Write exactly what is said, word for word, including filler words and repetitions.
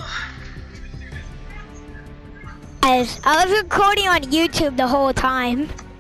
Guys, I was recording on YouTube the whole time.